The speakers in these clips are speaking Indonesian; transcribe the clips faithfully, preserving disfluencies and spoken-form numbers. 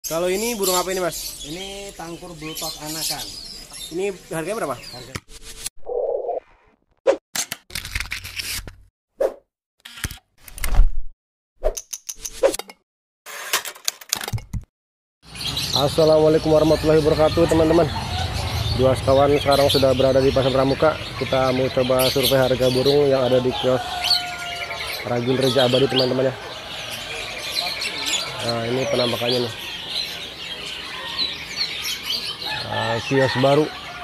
Kalau ini burung apa ini, Mas? Ini tangkur bluetok anakan. Ini harganya berapa? Harga Assalamualaikum warahmatullahi wabarakatuh, teman-teman. Dua sekawan sekarang sudah berada di Pasar Pramuka. Kita mau coba survei harga burung yang ada di kios Ragil Reja Abadi, teman-teman ya. Nah, ini penampakannya nih. Nah, kios baru.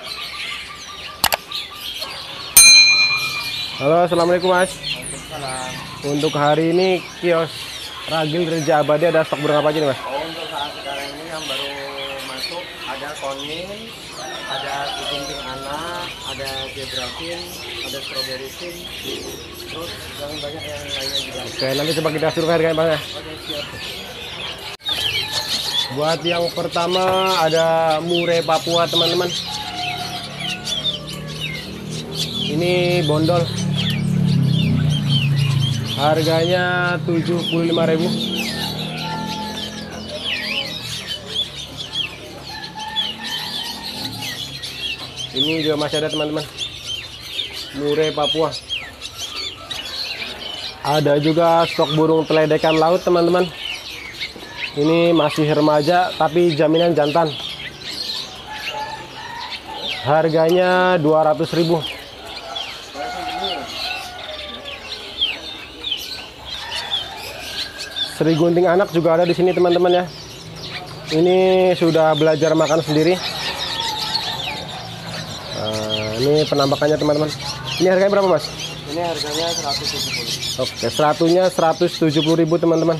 Halo, assalamualaikum, Mas. Waalaikumsalam. Untuk hari ini kios Ragil Reja Abadi ada stok burung apa aja nih, Mas? Oh, untuk saat sekarang ini yang baru masuk ada konin, ada kucing anak, ada zebra fin, ada strawberry fin, terus yang banyak yang lainnya juga. Oke, nanti coba kita survei harganya, Bang ya. Oke, siap. Buat yang pertama ada Mure Papua, teman-teman. Ini bondol. Harganya tujuh puluh lima ribu. Ini juga masih ada, teman-teman. Mure Papua. Ada juga stok burung teledekan laut, teman-teman. Ini masih remaja tapi jaminan jantan. Harganya dua ratus ribu. Seri gunting anak juga ada di sini, teman-teman ya. Ini sudah belajar makan sendiri. Nah, ini penampakannya, teman-teman. Ini harganya berapa, Mas? Ini harganya seratus tujuh puluh. Oke, seratunya seratus tujuh puluh ribu, teman-teman.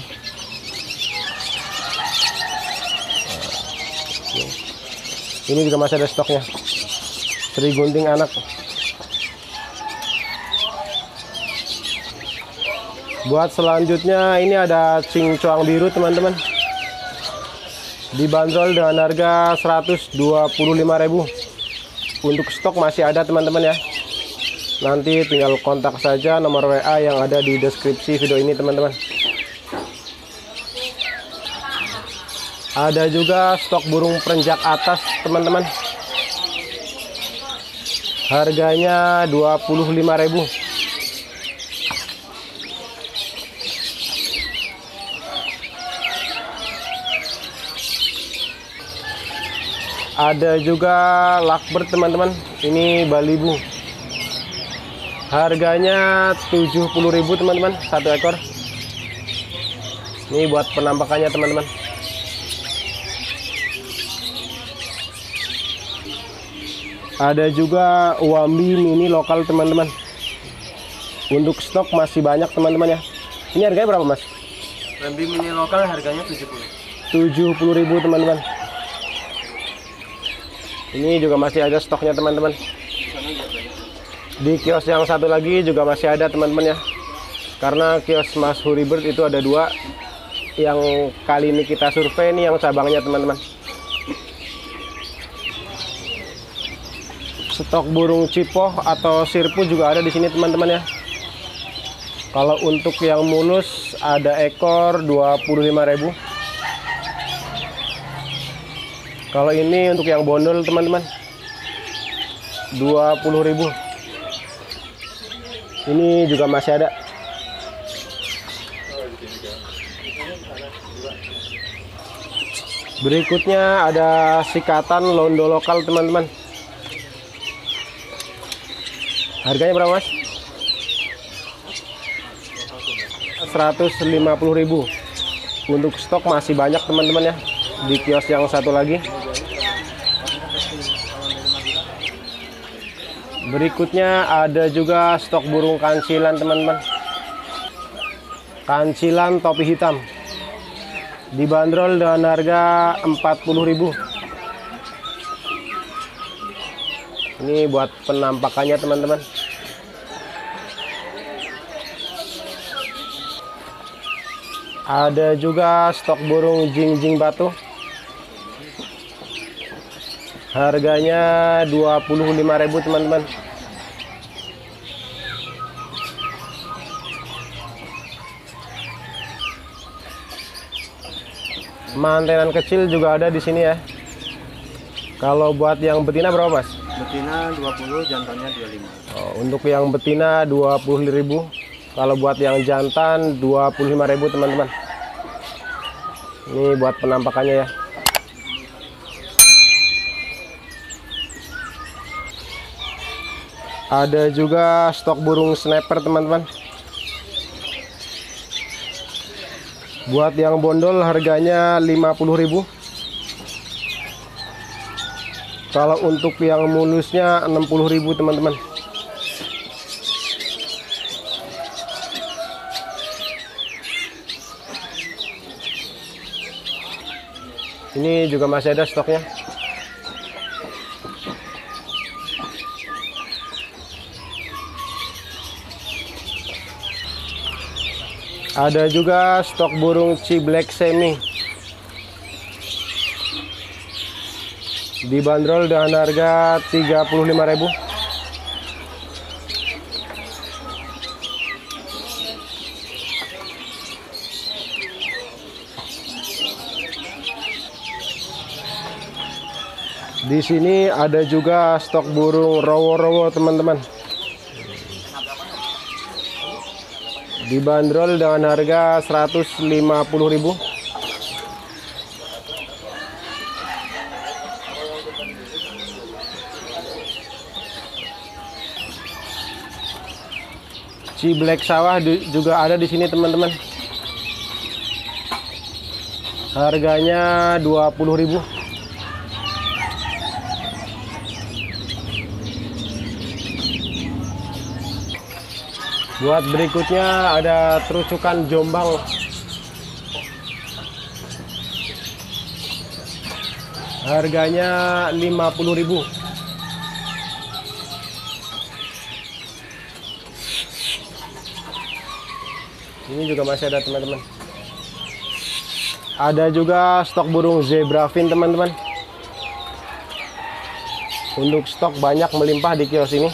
Ini juga masih ada stoknya. Seri gunting anak. Buat selanjutnya ini ada cincuang biru, teman-teman. Dibanderol dengan harga seratus dua puluh lima ribu. Untuk stok masih ada, teman-teman ya. Nanti tinggal kontak saja nomor W A yang ada di deskripsi video ini, teman-teman. Ada juga stok burung perenjak atas, teman-teman. Harganya dua puluh lima ribu. Ada juga lovebird, teman-teman. Ini balibu. Harganya tujuh puluh ribu, teman-teman, satu ekor. Ini buat penampakannya, teman-teman. Ada juga Wambi mini lokal, teman-teman. Untuk stok masih banyak, teman-teman ya. Ini harganya berapa, Mas? Wambi mini lokal harganya tujuh puluh. tujuh puluh ribu, teman-teman. Ini juga masih ada stoknya, teman-teman. Di kios yang satu lagi juga masih ada, teman-teman ya. Karena kios Mas Huribird itu ada dua. Yang kali ini kita survei ini yang cabangnya, teman-teman. Stok burung cipoh atau sirpu juga ada di sini, teman-teman ya. Kalau untuk yang mulus ada ekor dua puluh lima ribu. Kalau ini untuk yang bondol, teman-teman, dua puluh ribu. Ini juga masih ada. Berikutnya ada sikatan londo lokal, teman-teman. Harganya berapa, Mas? seratus lima puluh ribu. Untuk stok masih banyak, teman-teman ya. Di kios yang satu lagi. Berikutnya ada juga stok burung kancilan, teman-teman. Kancilan topi hitam. Dibanderol dengan harga empat puluh ribu. Ini buat penampakannya, teman-teman. Ada juga stok burung jingjing batu. Harganya dua puluh lima ribu, teman-teman. Mantenan kecil juga ada di sini ya. Kalau buat yang betina berapa, Mas? Betina dua puluh, jantannya dua puluh lima. Oh, untuk yang betina dua puluh ribu. Kalau buat yang jantan dua puluh lima ribu, teman-teman. Ini buat penampakannya ya. Ada juga stok burung sniper, teman-teman. Buat yang bondol harganya lima puluh ribu. Kalau untuk yang mulusnya enam puluh ribu, teman-teman. Ini juga masih ada stoknya. Ada juga stok burung ciblek semi. Dibanderol dengan harga tiga puluh lima ribu. Di sini ada juga stok burung rowo-rowo, teman-teman. Dibanderol dengan harga seratus lima puluh ribu. Ciblek sawah juga ada di sini, teman-teman. Harganya dua puluh ribu. Buat berikutnya ada terucukan Jombang. Harganya lima puluh ribu. Ini juga masih ada, teman-teman. Ada juga stok burung zebra fin, teman-teman. Untuk stok banyak melimpah di kios ini.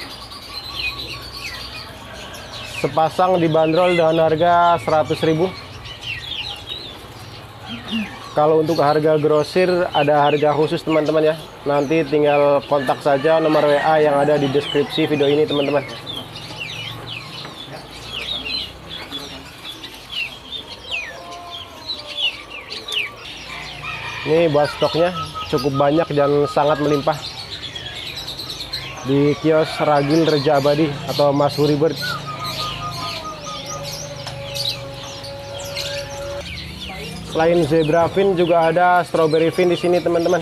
Sepasang dibanderol dengan harga seratus ribu. Kalau untuk harga grosir ada harga khusus, teman-teman ya. Nanti tinggal kontak saja nomor W A yang ada di deskripsi video ini, teman-teman. Ini buat stoknya cukup banyak dan sangat melimpah di kios Ragil Reja Abadi atau Mas Huri Bird. Selain zebra fin juga ada strawberry fin di sini, teman-teman.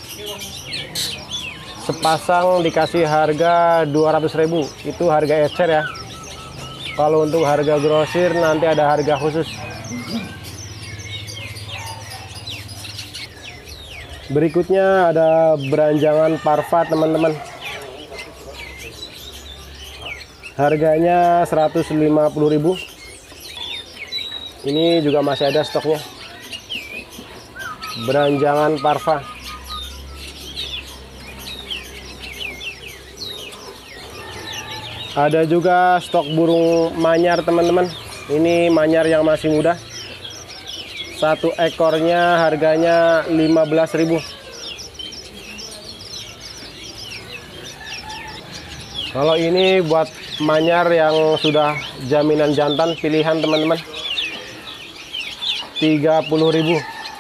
Sepasang dikasih harga dua ratus ribu. Itu harga ecer ya. Kalau untuk harga grosir nanti ada harga khusus. Berikutnya ada beranjangan parva, teman-teman. Harganya seratus lima puluh ribu. Ini juga masih ada stoknya. Beranjangan parva. Ada juga stok burung manyar, teman-teman. Ini manyar yang masih muda. Satu ekornya harganya lima belas ribu. Kalau ini buat manyar yang sudah jaminan jantan pilihan, teman-teman. tiga puluh ribu.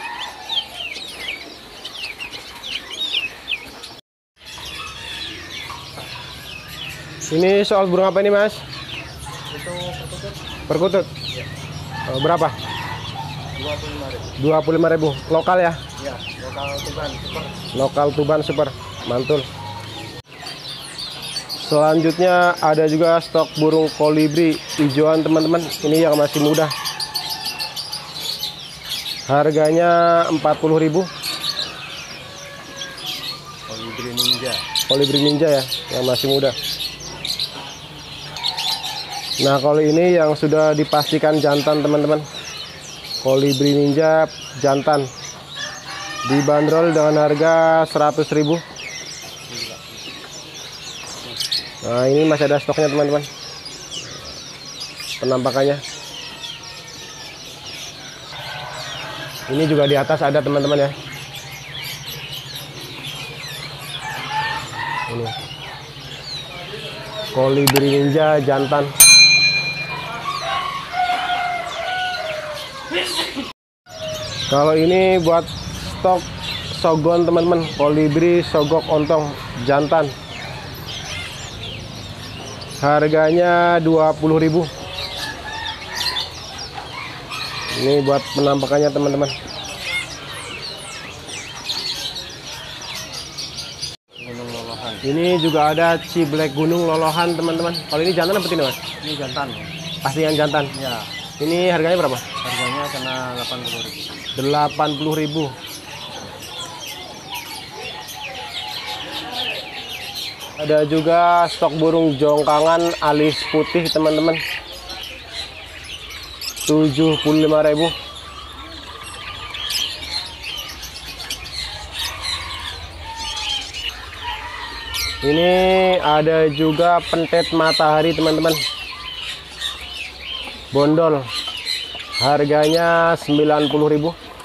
Ini soal burung apa ini, Mas? Itu perkutut. Perkutut? Ya. Oh, berapa? dua puluh lima ribu. dua puluh lima ribu. Lokal ya? Ya, lokal Tuban super. Lokal Tuban super. Mantul. Selanjutnya ada juga stok burung kolibri hijauan, teman-teman. Ini yang masih muda. Harganya empat puluh ribu. Kolibri ninja. Kolibri ninja ya, yang masih muda. Nah, kalau ini yang sudah dipastikan jantan, teman-teman. Kolibri ninja jantan. Dibanderol dengan harga seratus ribu. Nah, ini masih ada stoknya, teman-teman. Penampakannya. Ini juga di atas ada teman-teman ya. Ini Kolibri Ninja jantan. Kalau ini buat stok sogon teman-teman, kolibri sogok ontong jantan. Harganya dua puluh ribu. Ini buat penampakannya teman-teman. Gunung Lolohan. Ini juga ada ciblek gunung lolohan teman-teman. Kalau ini jantan apa betina mas? Ini jantan. Pasti yang jantan. Ya. Ini harganya berapa? Harganya kena delapan puluh ribu. delapan puluh ribu. Ada juga stok burung jongkangan alis putih teman-teman. tujuh puluh lima ribu. Ini ada juga pentet matahari teman-teman. Bondol. Harganya sembilan puluh ribu.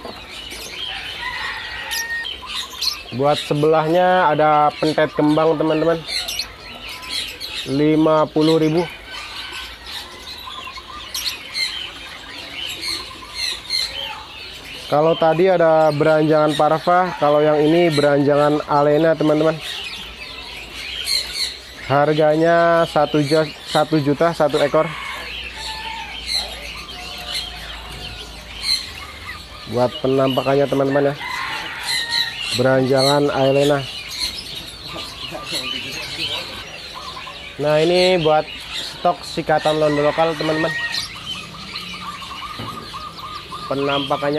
Buat sebelahnya ada pentet kembang teman-teman. lima puluh ribu. Kalau tadi ada beranjangan parva, kalau yang ini beranjangan alena teman-teman. Harganya satu juta satu ekor. Buat penampakannya teman-teman ya. Beranjangan alena. Nah, ini buat stok sikatan londo lokal teman-teman. Penampakannya.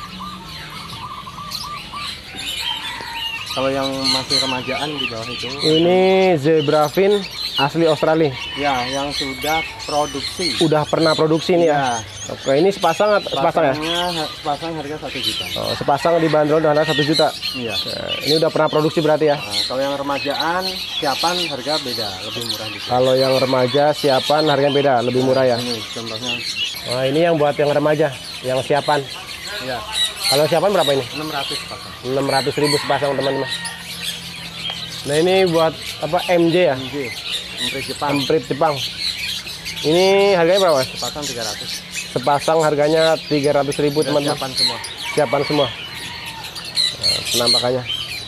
Kalau yang masih remajaan di bawah itu. Ini zebrafin asli Australia. Ya, yang sudah produksi. Udah pernah produksi nih ya. Ya. Oke, ini sepasang atau sepasang ya? Sepasangnya, sepasang harga satu juta. Oh, sepasang dibanderol dengan harga satu juta. Iya. Nah, ini udah pernah produksi berarti ya? Nah, kalau yang remajaan siapan harga beda, lebih murah dikit. Kalau yang remaja siapan harganya beda, lebih murah ya. Ini contohnya. Wah, ini yang buat yang remaja, yang siapan. Ya, Kalau siapan berapa ini? enam ratus pasang. enam ratus ribu sepasang teman-teman. Nah, ini buat apa M J ya? M J, emprit Jepang. Emprit Jepang. Ini harganya berapa? Sepasang tiga ratus. Sepasang harganya tiga ratus ribu teman-teman. Siapan semua. Siapan semua. Nah, penampakannya.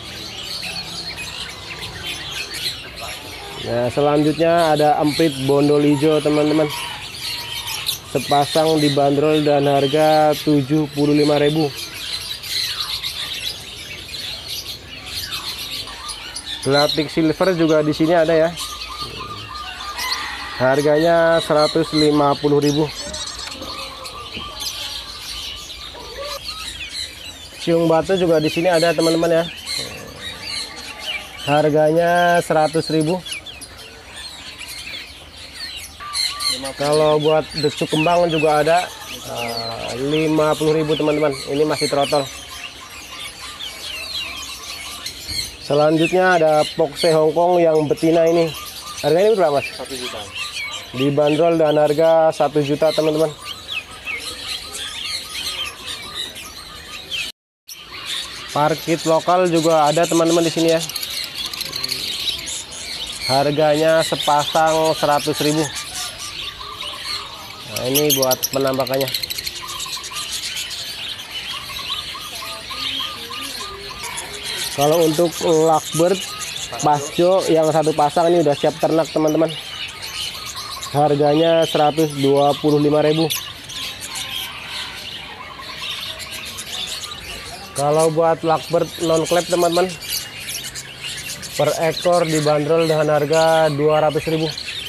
Nah, selanjutnya ada emprit bondol hijau teman-teman. Sepasang dibanderol dan harga tujuh puluh lima ribu. Gelatik silver juga di sini ada ya. Harganya seratus lima puluh ribu. Siung batu juga di sini ada teman-teman ya. Harganya seratus ribu. Kalau buat decuk kembang juga ada uh, lima puluh ribu teman-teman. Ini masih trotol. Selanjutnya ada pokse Hongkong yang betina ini. Harganya ini berapa mas? satu juta. Dibanderol dengan harga satu juta teman-teman. Parkit lokal juga ada teman-teman di sini ya. Harganya sepasang seratus ribu. Nah, ini buat penampakannya. Kalau untuk lovebird pasjo yang satu pasang ini udah siap ternak teman-teman. Harganya seratus dua puluh lima ribu. Kalau buat lovebird non klep teman-teman, per ekor dibanderol dengan harga dua ratus ribu.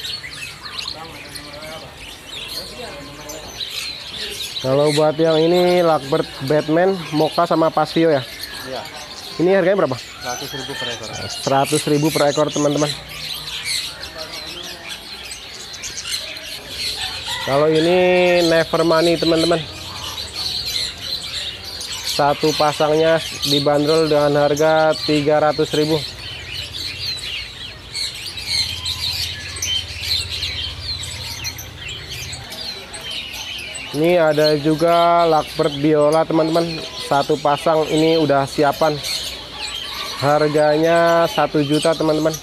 Kalau buat yang ini lovebird Batman, Mocha sama Pasio ya. Iya. Ini harganya berapa? seratus ribu per ekor. seratus ribu per ekor teman-teman. Kalau ini Never Money teman-teman. Satu pasangnya dibanderol dengan harga tiga ratus ribu. Ini ada juga lovebird biola teman-teman. satu pasang ini udah siapan. Harganya satu juta teman-teman.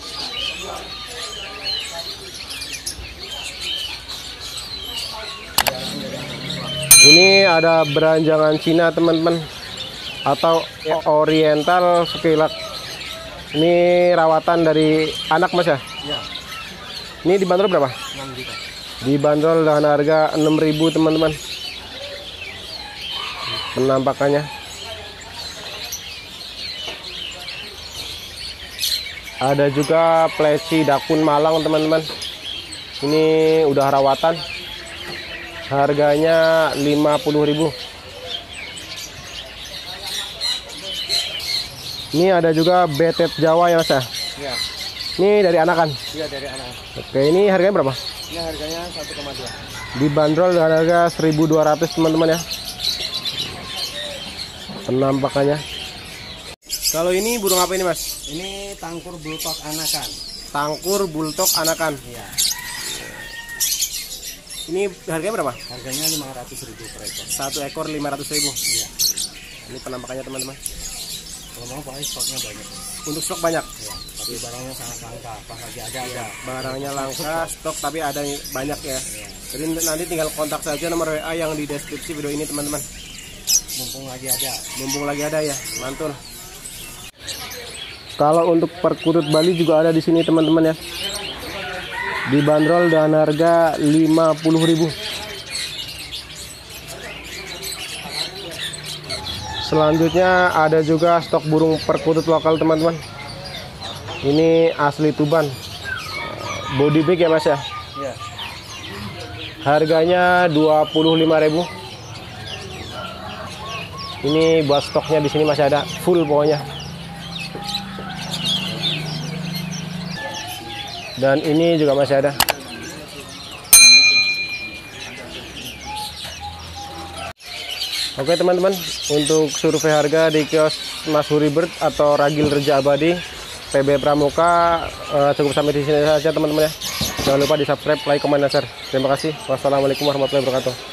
Ini ada beranjangan Cina teman-teman, atau oriental skilak. Ini rawatan dari anak mas ya? Ya, Ini dibanderol berapa? enam juta. Dibanderol dengan harga enam ribu teman-teman. Penampakannya. Ada juga pleci dakun Malang teman-teman. Ini udah rawatan. Harganya lima puluh ribu. Ini ada juga betet Jawa ya mas ya? Ya, Ini dari anakan. iya dari anak. Oke, ini harganya berapa? Ini harganya satu koma dua. Dibanderol dengan harga seribu dua ratus teman-teman ya. Penampakannya. Kalau ini burung apa ini mas? Ini tangkur bulldog anakan. Tangkur bulldog anakan. Iya. Ini harganya berapa? Harganya lima ratus ribu per ekor. Satu ekor lima ratus ribu. Iya. Ini penampakannya teman-teman. Kalau mau pakai stoknya banyak. Untuk stok banyak. Ya, tapi barangnya sangat langka. Pas lagi ada ada. Barangnya langka, stok tapi ada banyak ya. Ya. Jadi nanti tinggal kontak saja nomor W A yang di deskripsi video ini teman-teman. Mumpung lagi ada. Mumpung lagi ada ya, mantul. Kalau untuk perkutut Bali juga ada di sini teman-teman ya. Dibanderol dengan harga lima puluh ribu. Selanjutnya ada juga stok burung perkutut lokal teman-teman. Ini asli Tuban. Body big ya mas ya. Iya. Harganya dua puluh lima ribu. Ini buat stoknya di sini masih ada full pokoknya. Dan ini juga masih ada. Oke teman-teman, untuk survei harga di kios Mas Huribert atau Ragil Reja Abadi P B Pramuka eh, cukup sampai di sini saja teman-teman ya. Jangan lupa di subscribe, like, comment, dan share. Terima kasih. Wassalamualaikum warahmatullahi wabarakatuh.